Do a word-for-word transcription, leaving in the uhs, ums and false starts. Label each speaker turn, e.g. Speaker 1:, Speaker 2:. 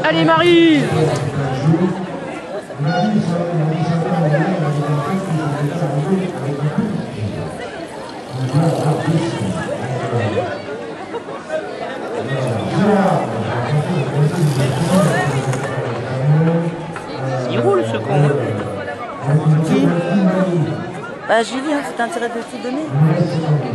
Speaker 1: Allez Marie. Il roule ce con.
Speaker 2: Qui? Bah Julie, hein, c'est intérêt de tout donner.